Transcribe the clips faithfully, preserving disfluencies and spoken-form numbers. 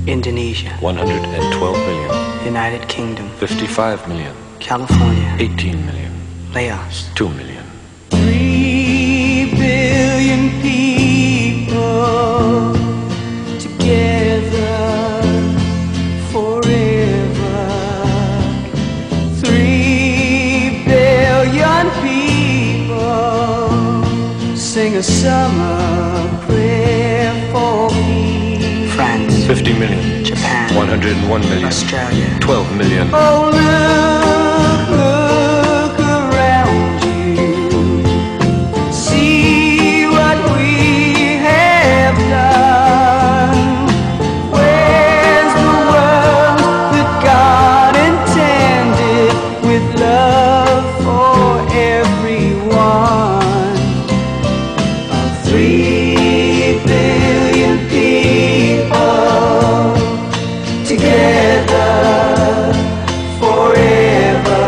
Indonesia. one hundred twelve million. United Kingdom. fifty-five million. California. eighteen million. Laos. two million. Three billion people together forever. Three billion people sing a summer prayer for peace. France. fifty million. Japan. one hundred one million. Australia. twelve million. Oh, look, look around you. See what we have done. Where's the world that God intended with love for everyone? Three billion people together forever.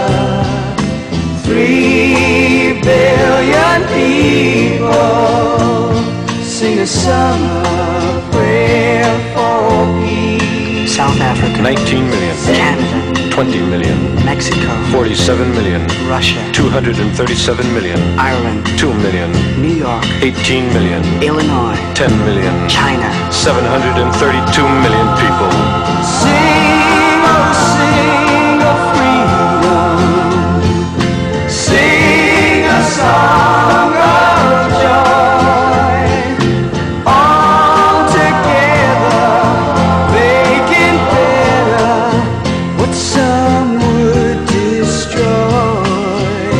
Three billion people sing a summer prayer for peace. South Africa. nineteen million. Canada. twenty million. Mexico. forty-seven million. Russia. two hundred thirty-seven million. Ireland. two million. New York. eighteen million. Illinois. ten million. China. seven hundred thirty-two million people. Sing, oh sing of freedom. Sing a song of joy. All together making better what some would destroy.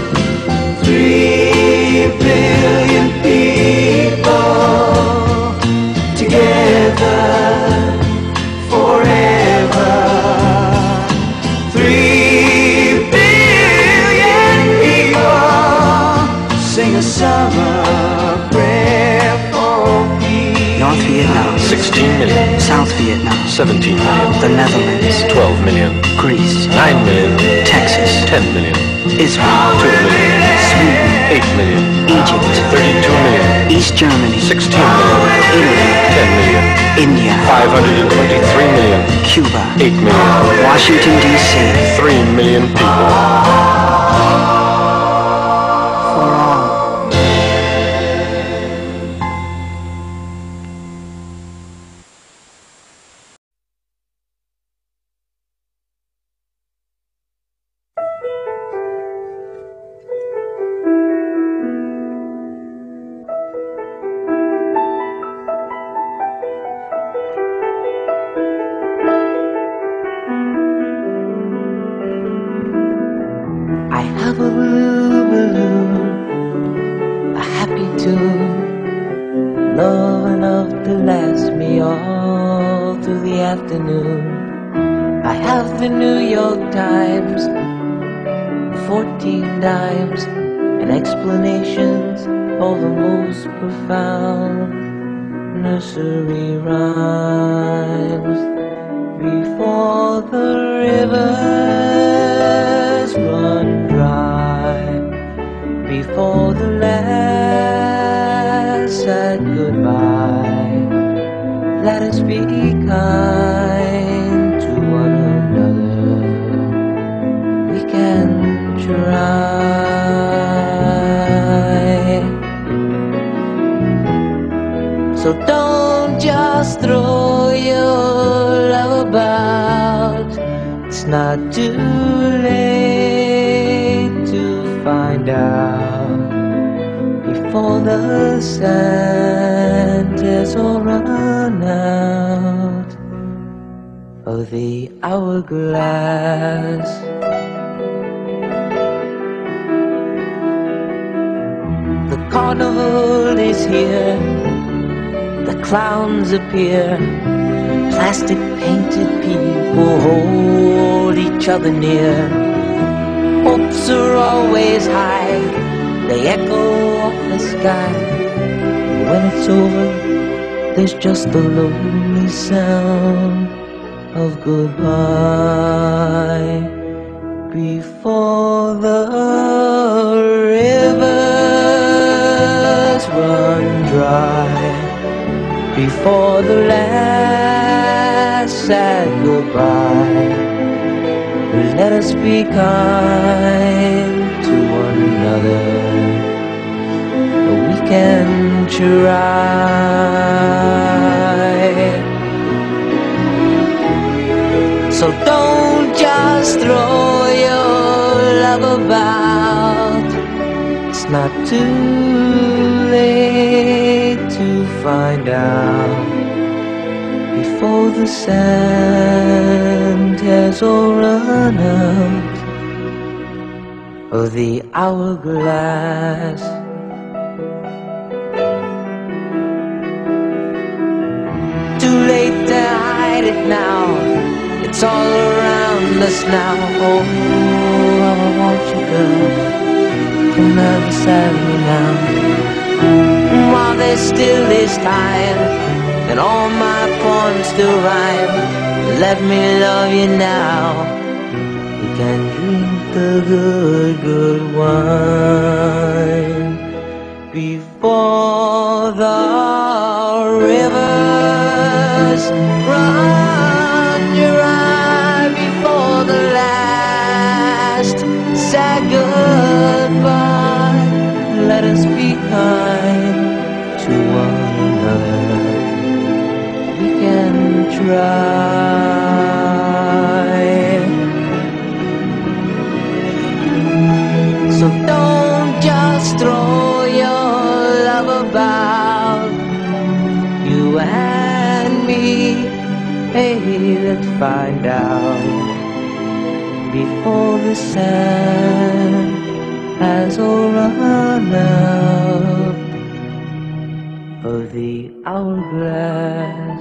Three billion people together forever. Three billion people sing a summer prayer for peace. North Vietnam. sixteen million. South Vietnam. seventeen million. The Netherlands. twelve million. Greece. nine million. Texas. ten million. Israel. two million. Sweden. eight million. Egypt. thirty-two million. East Germany. sixteen million. Italy. ten million. India. five hundred twenty-three million. Cuba. eight million. Washington, D C three million people. For all. I have a blue balloon, a happy tune, love enough to last me all through the afternoon. I have the New York Times, fourteen dimes, and explanations for the most profound nursery rhymes. Before the rivers run dry, before the last said goodbye, let us be kind to one another. We can try. So don't just throw your love about. It's not too late to find out before the Santas all run out of the hourglass. The carnival is here, the clowns appear, plastic painted people hold each other near. Hopes are always high, they echo off the sky. When it's over, there's just the lonely sound of goodbye. Before the rivers run dry, before the land sad goodbye. Let us be kind to one another. We can try. So don't just throw your love about. It's not too late to find out before the sand has all run out of the hourglass. Too late to hide it now. It's all around us now. Oh, how I want you, girl. Come never sad me now. While there still is time, and all my poems still rhyme, let me love you now. We can drink the good, good wine before the rivers run dry, before the last sad goodbye. Let us be kind to one another. We can try. So don't just throw your love about. You and me, hey, let's find out before the sand has all run out of the hourglass.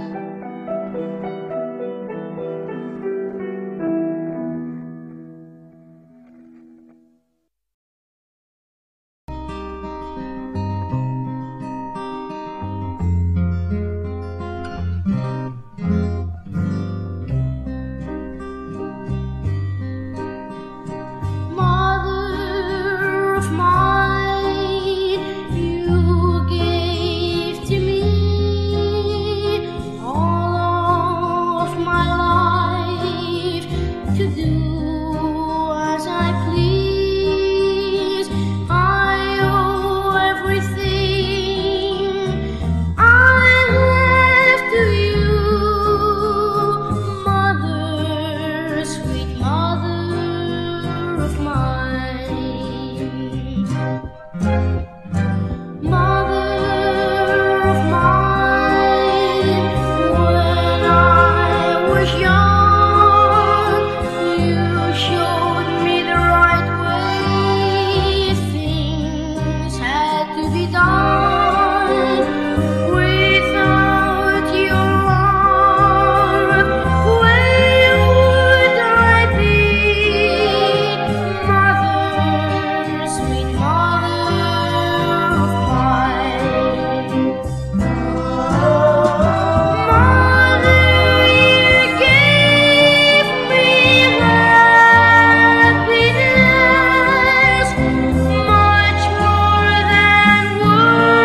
Much more than words.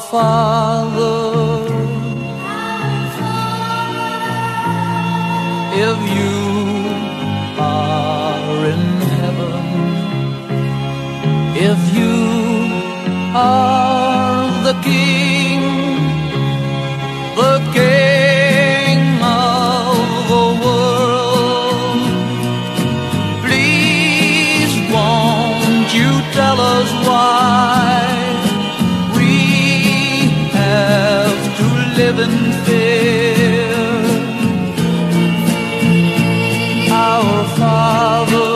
Father, if you are in heaven, if you are the King, the King of the world, please won't you tell us why we have to live in fear? Our Father,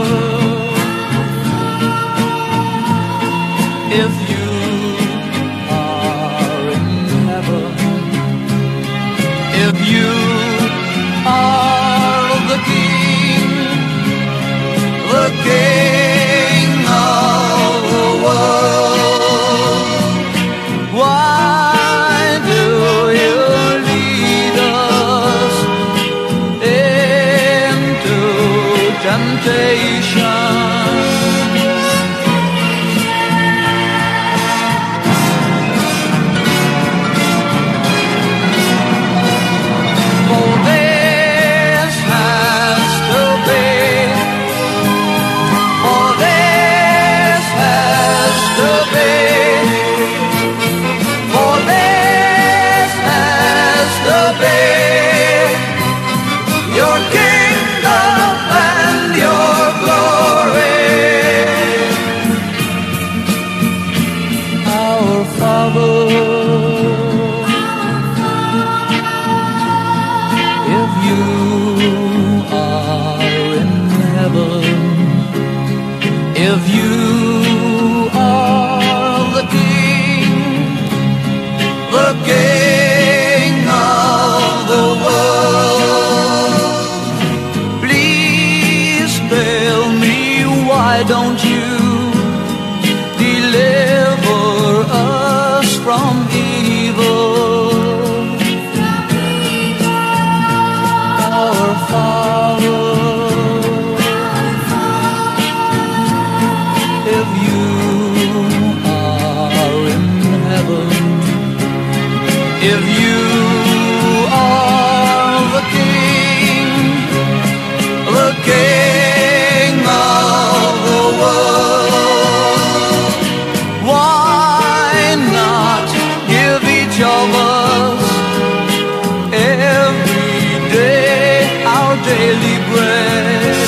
if you are in heaven, if you are the King, the King of the world, why do you lead us into temptation? For this has to be, for this has to be, for this has to be your kingdom and your glory. Our Father, if you are in heaven, if you are the King, the King of the world, please tell me, why don't you deliver us from evil? Our Father, if you are in heaven, if you are the King, the King of the world, why not give each of us every day our daily bread?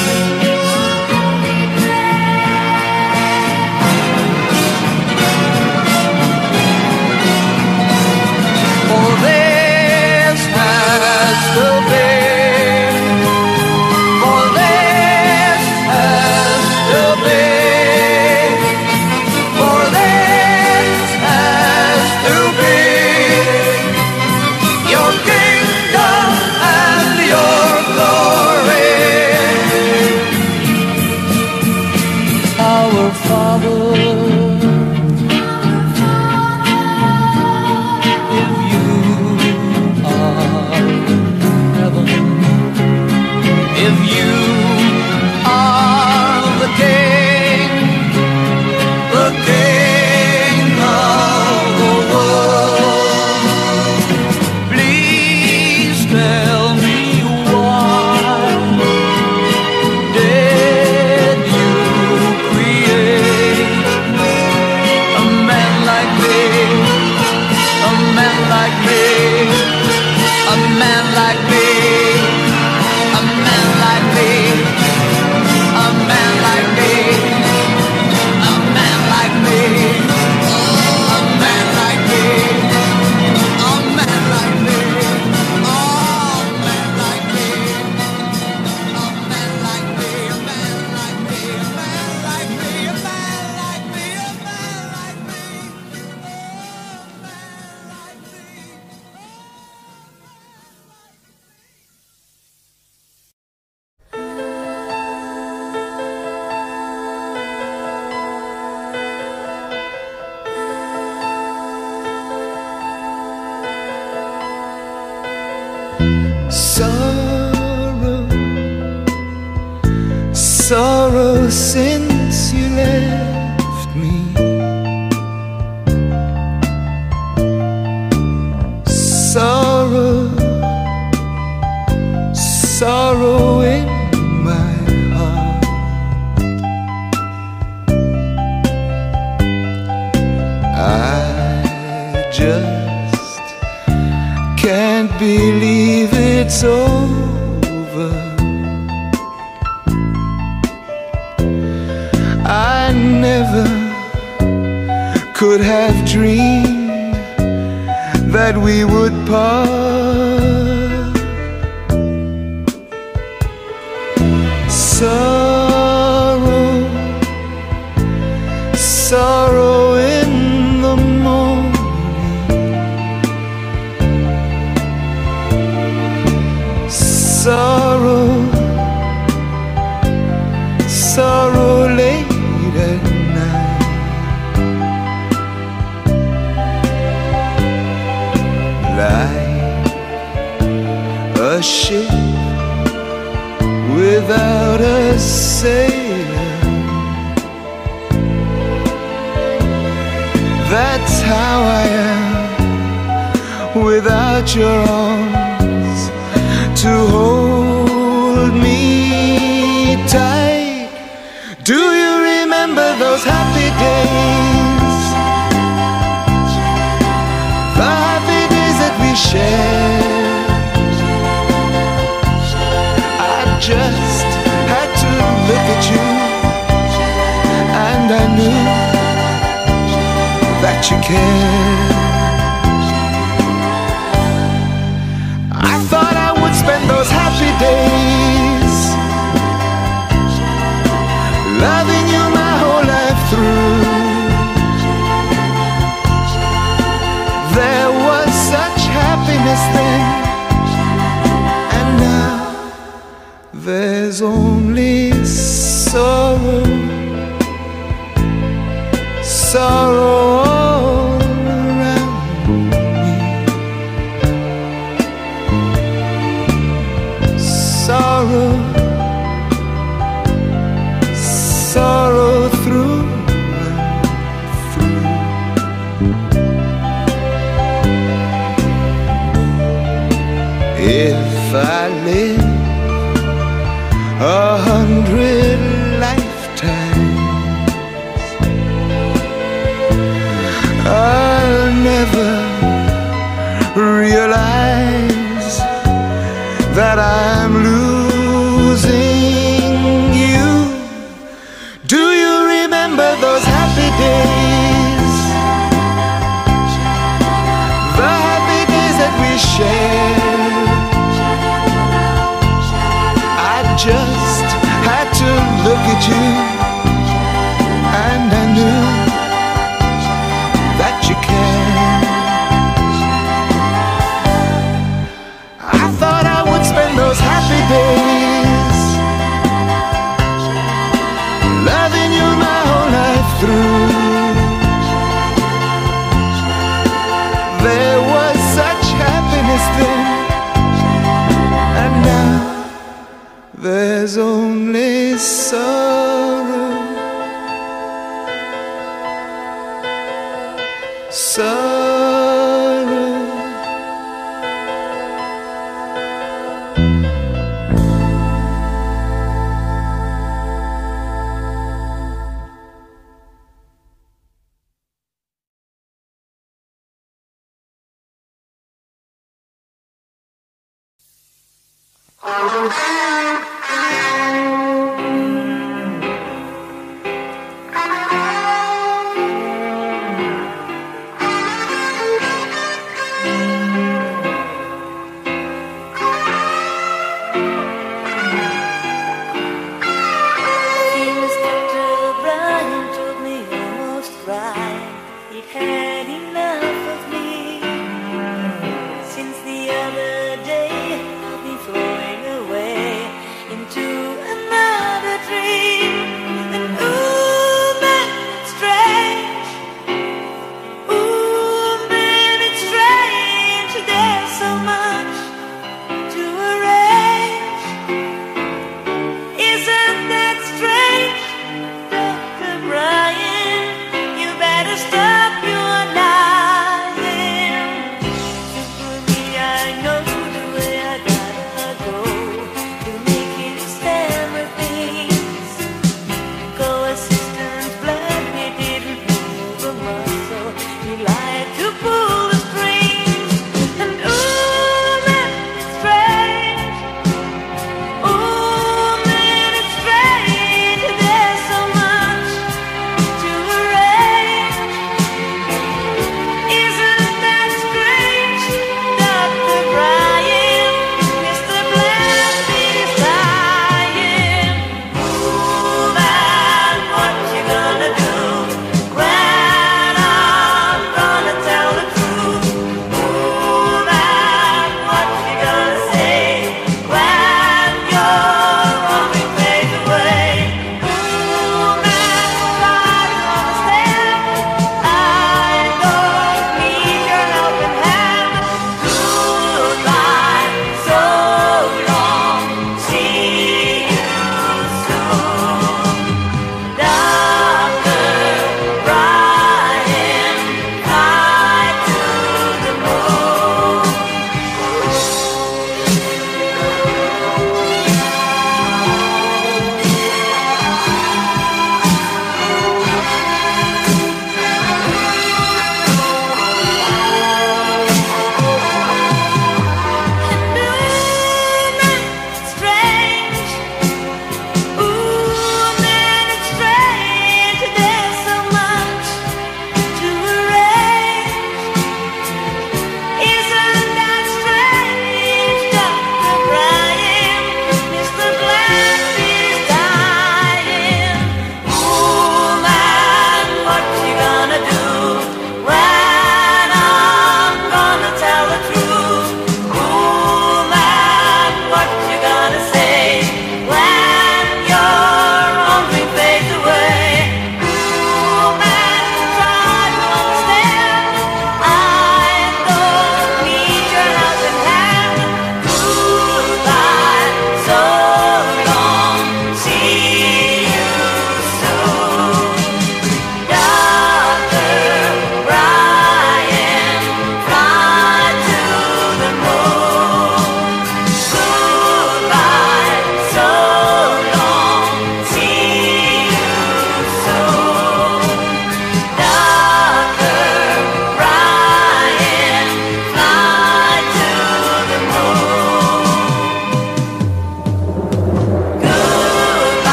For this has to be, for this has to be, for this has to be your kingdom and your glory. Our Father, if you are in heaven, if you are the King, the King of the world, please tell me, why did you create a man like me, a man like me, a man like me, a man like me, a man like me, a man like me, a man like me, a man like me, oh, man like me, a man like me, a man like me, a man like me, a man like me, a man like me, oh, Sorrow, sorrow since you left me. believe it's over. I never could have dreamed that we would part. Sorrow, sorrow in the morning, sorrow, sorrow late at night. Like a ship without a sailor, that's how I am without your arms to hold me tight. Do you remember those happy days? The happy days that we shared. I just had to look at you, and I knew that you cared. I thought I would spend those happy days loving you my whole life through. There was such happiness then, and now there's only sorrow, sorrow all around me. Sorrow, sorrow through and through. If I live a hundred lifetimes, I'll never realize that I'm losing you. Do you remember those happy days? The happy days that we shared. I just had to look at you, and I knew that you cared. I thought I would spend those happy days loving you my whole life through. There was such happiness then, and now there's only sorrow, sorrow.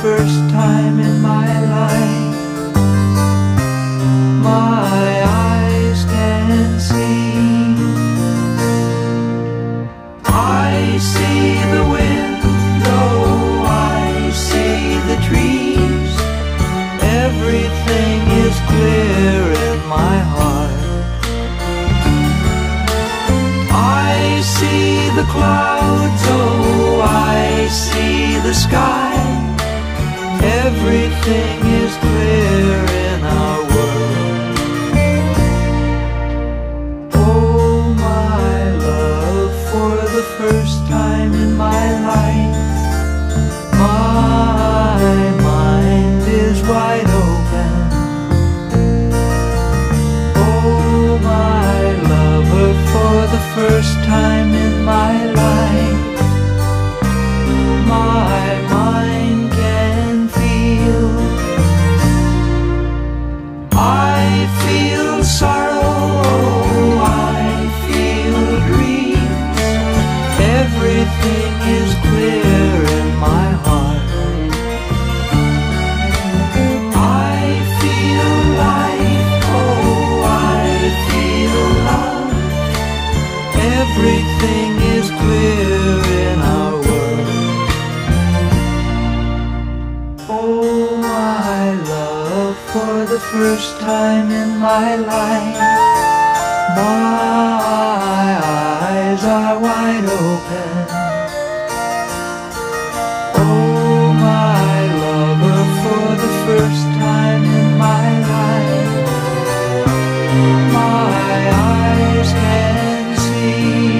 first time in my life, my eyes can see. I see the window, I see the trees. Everything is clear in my heart. I see the clouds, oh, I see the sky. Everything is clear in our world. Oh, my love, for the first time in my life, my mind is wide open. Oh, my lover, for the first time in my life, my mind can feel. I feel sorrow, I feel dreams. Everything is clear in my heart. I feel life, oh, I feel love. Everything is clear in our world. Oh, my love, for the first time in my life, my eyes are wide open. Oh, my lover, for the first time in my life, my eyes can see.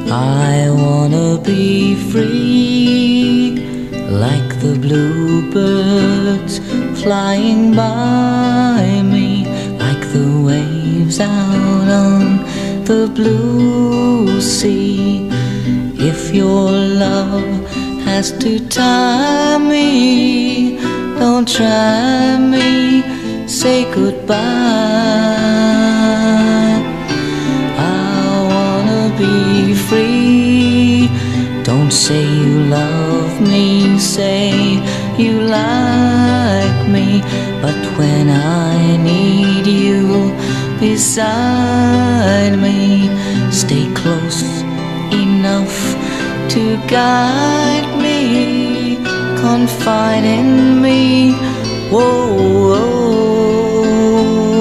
I wanna be free, like the bluebirds flying by me, like the waves out on the blue sea. If your love has to tie me, don't try me, say goodbye. I wanna be free. Don't say you love me, say you like me. But when I need you beside me, stay close enough to guide me, confide in me. Whoa, whoa.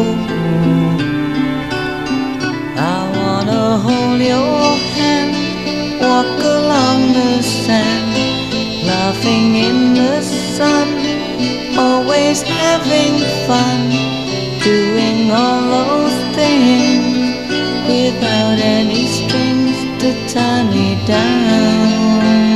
I wanna hold your hand, walk along the sand, laughing in the sun, always having fun, doing all those things without any strings to tie me down.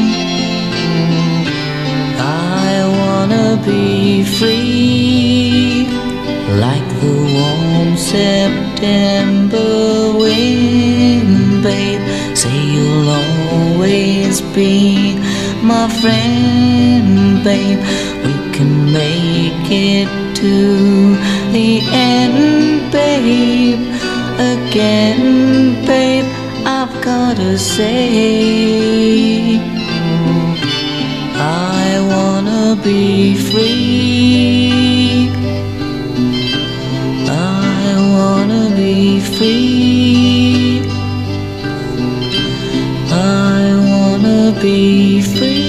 I wanna be free, like the warm September wind, babe. Say you'll always be my friend, babe. We can make it to the end, babe. Again, babe, I've gotta say, I wanna be free. I wanna be free. I wanna be free.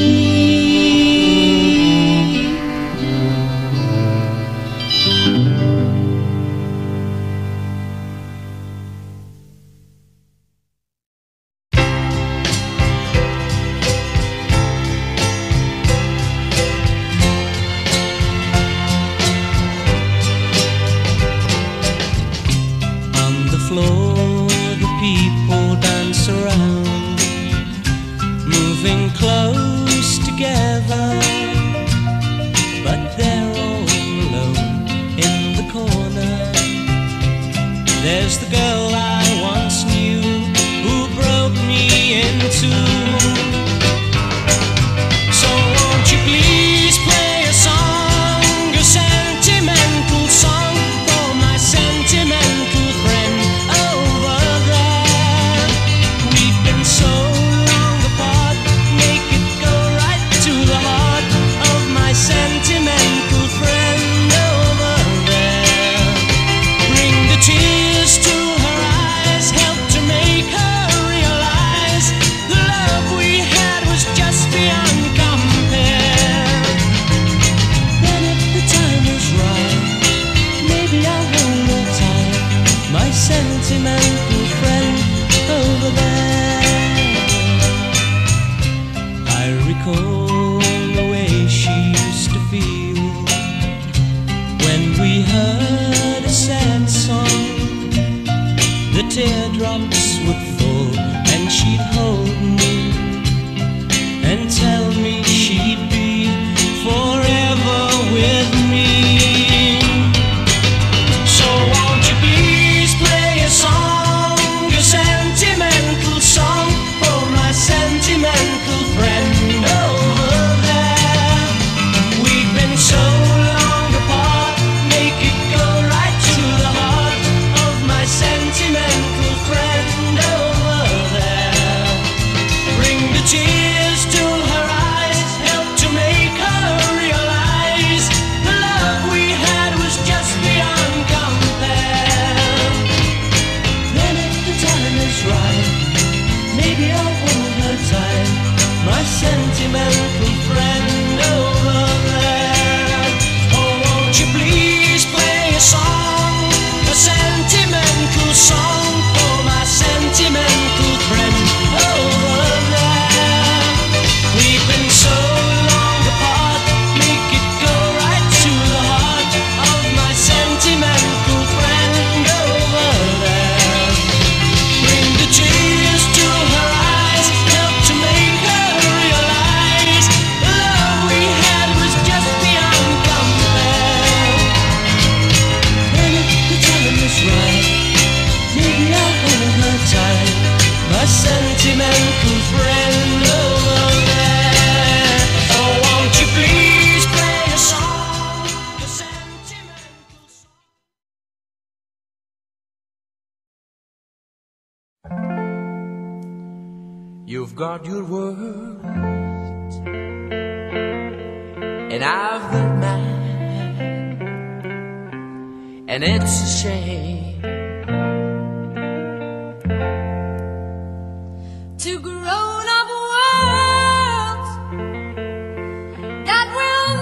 Tears to her eyes. You've got your words, and I've got mine, and it's a shame to grown up worlds that will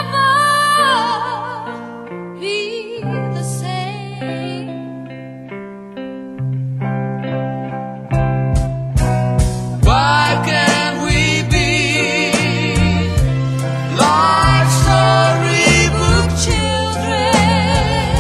never be the same. Why can't we be like storybook children,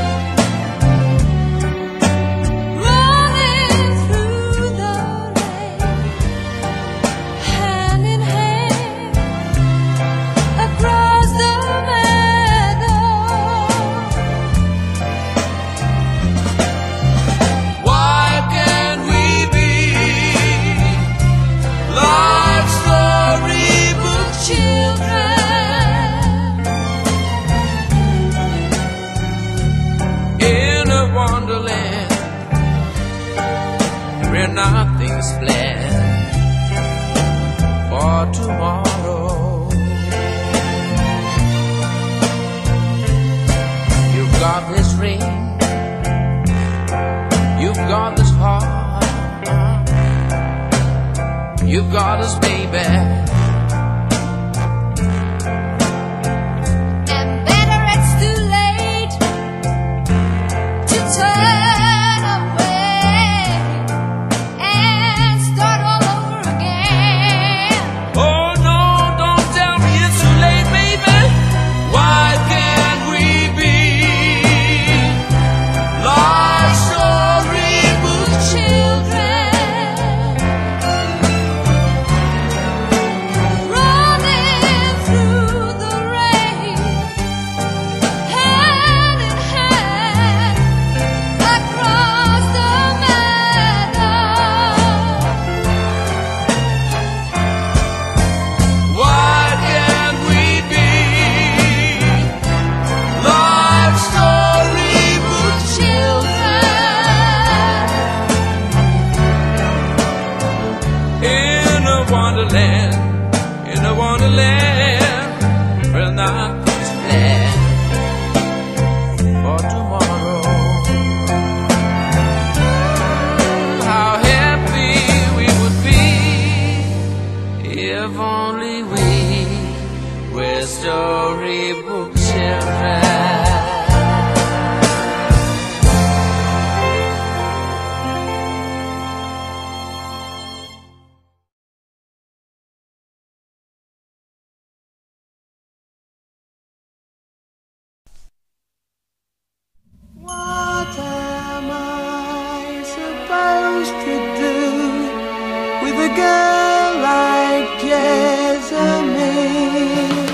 Running through the rain, hand in hand, across the meadow. why can't we be like storybook Children, in a wonderland where nothing's planned for tomorrow? You've got this ring, you've got this heart, you've got this baby. and better it's too late to turn away and start all over again. Oh no, don't tell me it's too late, baby. Why can't we be like storybook Children, running through the rain, hand in hand, across the meadow. Why can't we be like storybook Children, in a wonderland, in a wonderland where nothing's planned for tomorrow? How happy we would be if only we were storybook children. What am I supposed to do with a girl like Jessamine?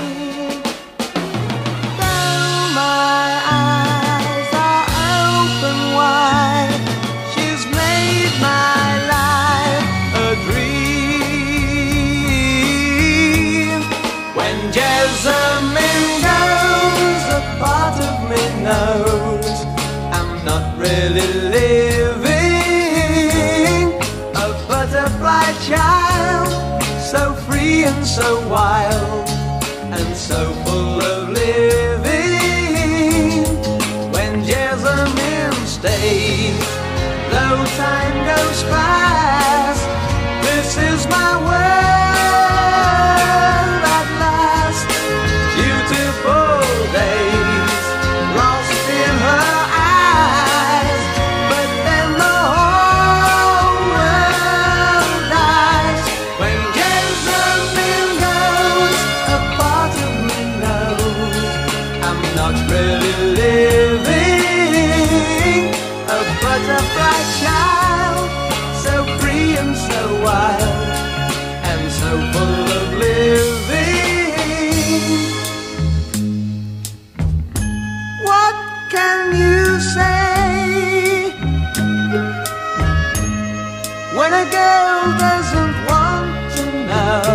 Though my eyes are open wide, she's made my life a dream. When Jessamine goes, a part of me knows I'm not really living. A butterfly child, so free and so wild, and so full of living. When Jessamine stays, though time goes fast, this is my world at last. Beautiful days lost in her eyes, but then the whole world dies. When Jessamine goes, a part of me knows I'm not really living. A butterfly child, so free and so wild, and so full of living. What can you say when a girl doesn't want to know?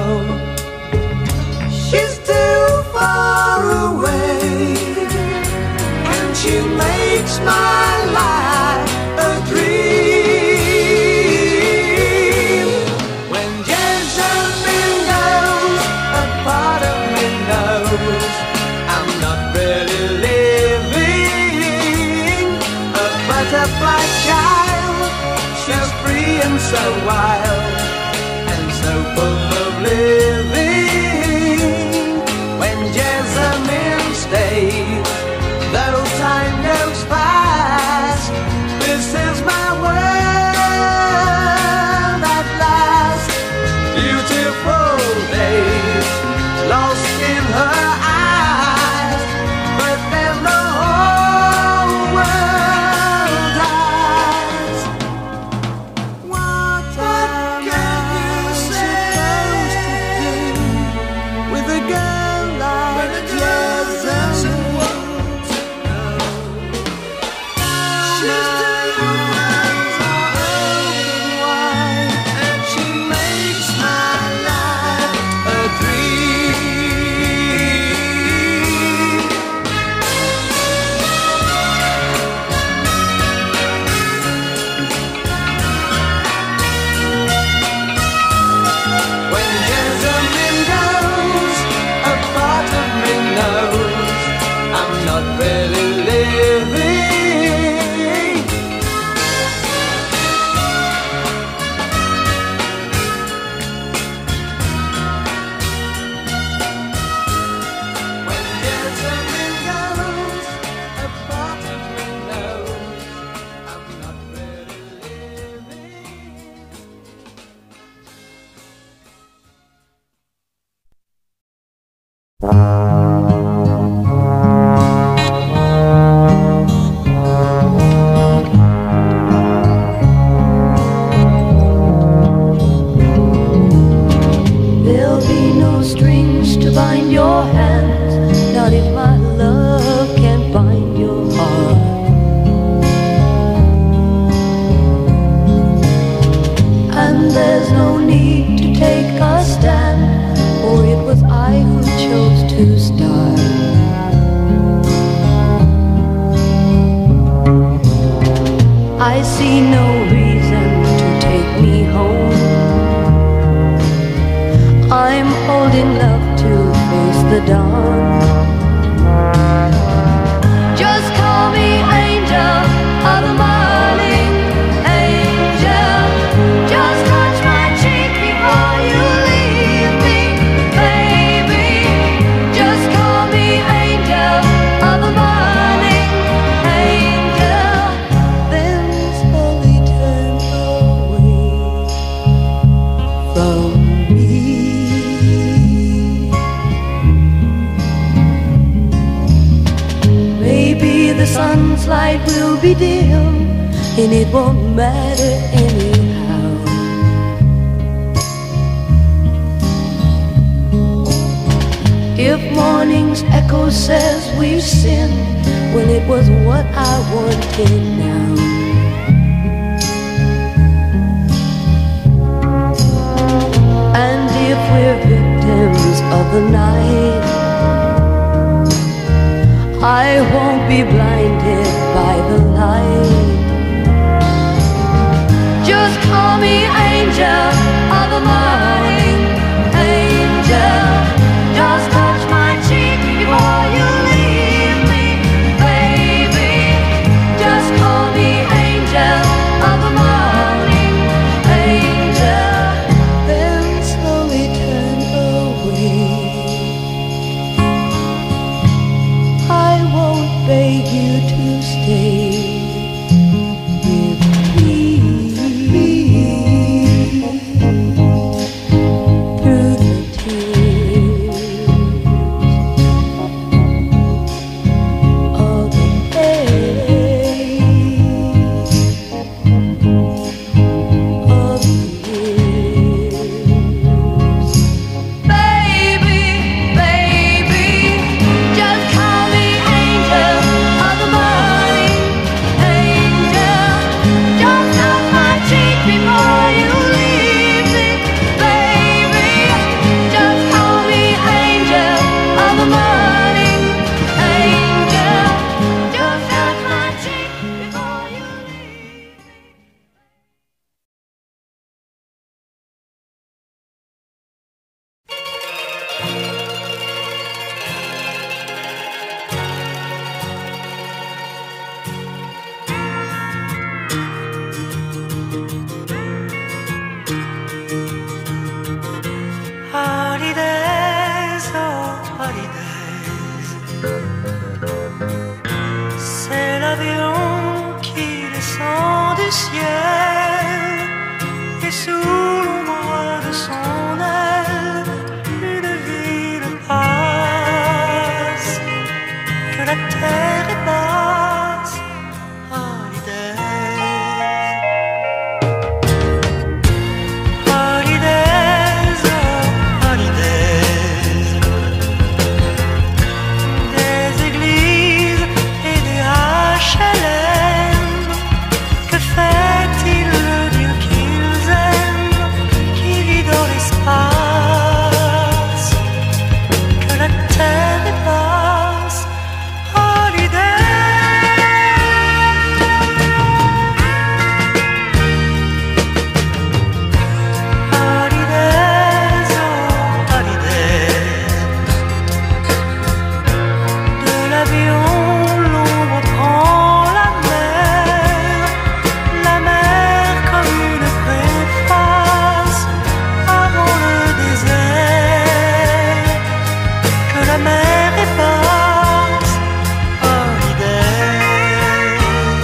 She's too far away, and she makes my life a dream. When wild and so full of living. When Jessamine stays, though time goes fast, this is my world at last. Beautiful days lost in her eyes, but then the whole world dies. What can you say with a girl like Jessamine? She's too young, eyes are open wide, and she makes my life a dream. When Jessamine goes, a part of me knows I'm not really living. When Jessamine goes, a part of me knows I'm not really living. There'll be no strings to bind your hands, not if my love can bind your heart. And there's no need to take a stand, for it was I who chose to start. I see no reason to take me home. I'm old enough to face the dawn. Just call me angel of the morning, angel. Just touch my cheek before you leave me, baby. Just call me angel of the morning, angel. Then slowly turn away from me. Maybe the sun's light will be dim, and it won't matter anyhow. If morning's echo says we've sinned, well, it was what I wanted now. And if we're victims of the night, I won't be blinded by the light. Just call me angel of the morning, angel. Just touch my cheek before you leave me, baby. Just call me angel of the morning, angel. Then slowly turn away. I won't beg you to stay with me. sous l'ombre de son aile, une ville passe, que la terre est basse. Holidays, holidays, oh, holidays. Des églises et des H L M. Que fait-il le Dieu qu'ils aiment, qui vit dans l'espace, que la terre est basse? Holidays, oh, holidays. De l'avion, l'ombre prend la mer, la mer comme une préface avant le désert, que la mer est basse. Holidays,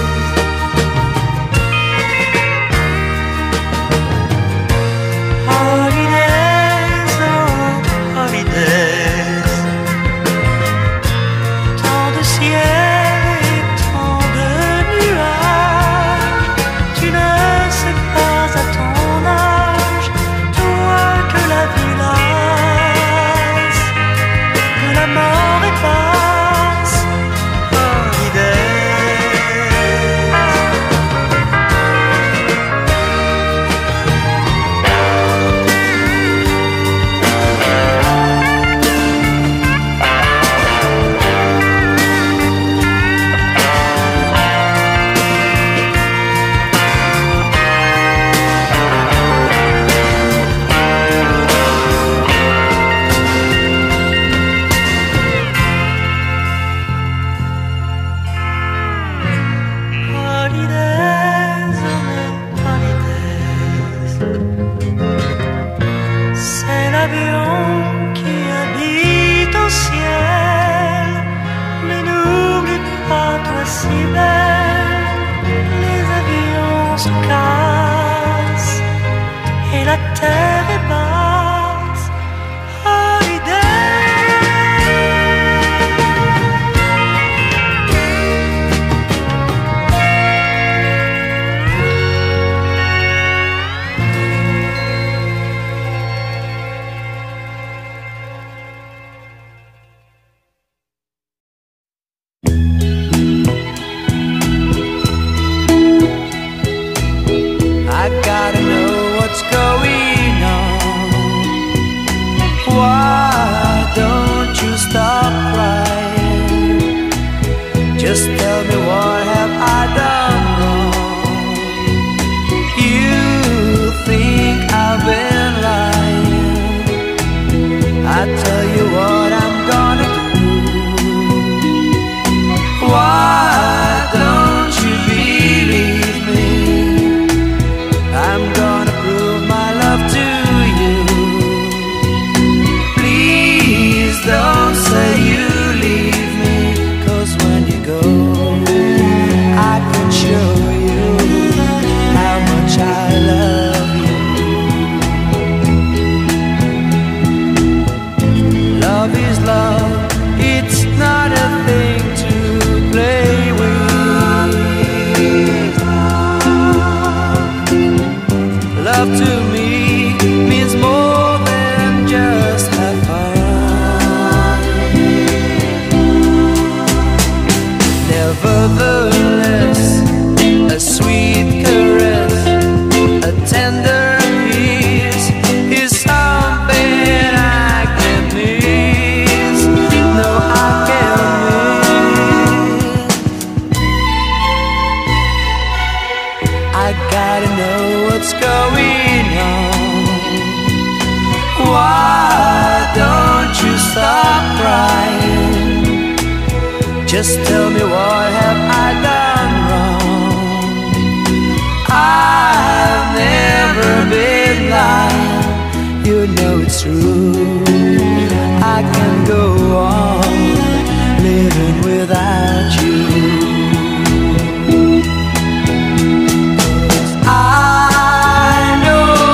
holidays, oh, holidays. Tant de ciel et tant de nuages, tu ne sais pas à ton âge, toi que la vie lasse, que la mort est basse. Holidays, holidays. C'est l'avion qui habite au ciel, mais n'oublie pas toi si belle, les avions se cassent et la terre est basse. I gotta know what's going on. Why don't you stop crying? Just tell me, what have I done wrong? You think I've been lying? I tell you what I'm gonna do. Why don't you believe me? I'm gonna prove my love to you. Please don't say you leave me, 'cause when you go, I can show you how much I love you. Love is love, it's not a thing to play with. Love to me means more than just have fun. Nevertheless, a sweet caress, a tender kiss is something I can miss. No, I can't miss. I gotta know what's going on. Why don't you stop crying? Just tell me, what have I done wrong? I've never been lying, you know it's true. I can go on living without you. I know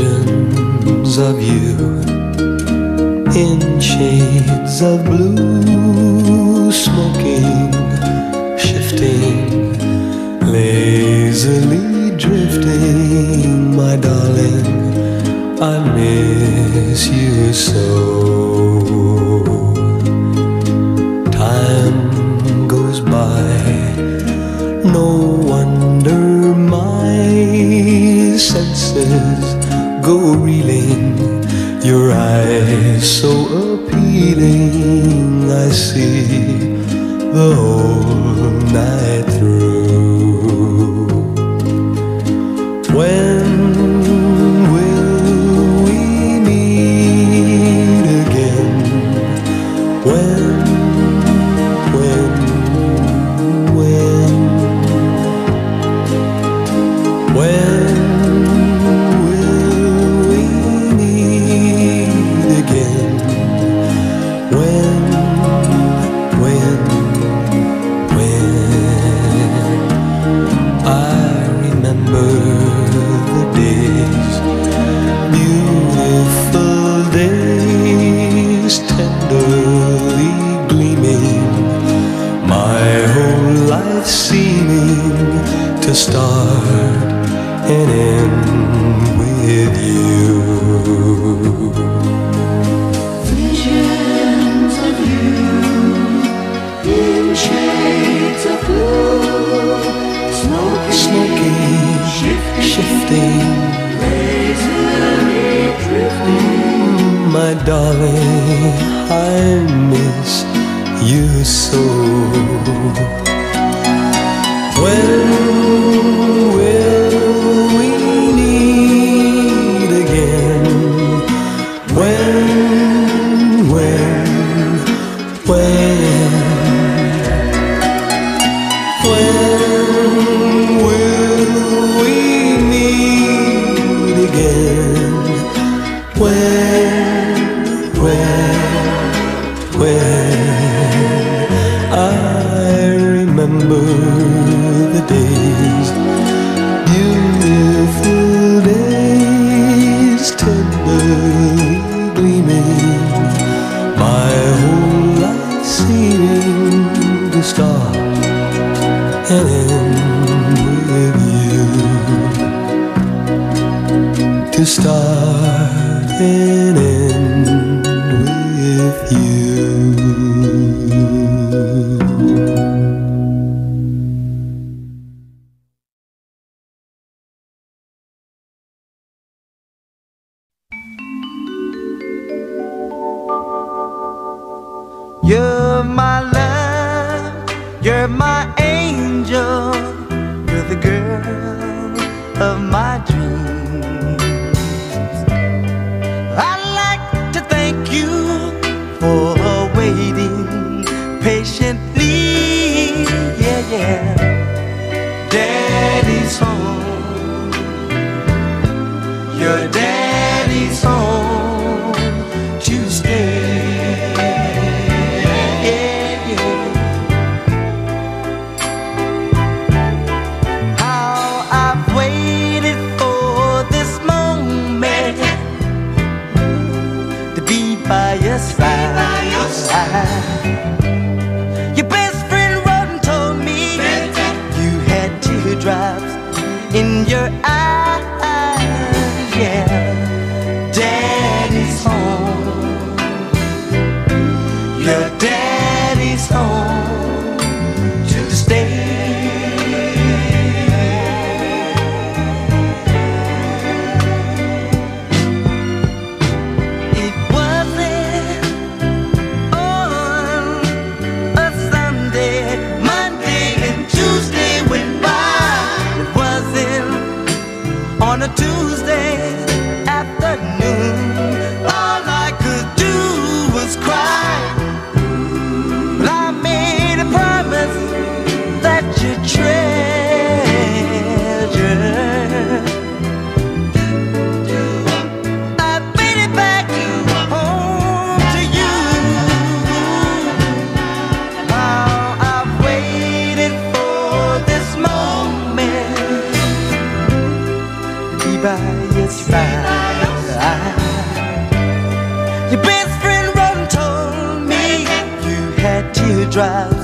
visions of you in shades of blue, smoking, shifting, lazily drifting. My darling, I miss you so. Time goes by, no wonder my senses go reeling. Your eyes so appealing, I see the whole night through. When will we meet again? When, when, when, when will we meet again? When, when, when? I remember the days, beautiful days, tenderly gleaming, my whole life seeming to start and end with you. Visions of you in shades of blue, smoking, Smoking, shifting, lazily drifting. my darling, I miss you so. When will we meet again? When, when, when, when will we meet again? When, when, when? I remember the days, beautiful days, tenderly gleaming, my whole life seeming to start and end with you. To start and end with you. You're my love, you're my angel, you're the girl of my dreams. I'd like to thank you for waiting patiently, yeah, yeah. Daddy's home, your daddy's home to stay. By your side, by your side. Your best friend wrote and told me you had teardrops in your eyes, yeah. Daddy's home, your daddy's home to stay. It wasn't drive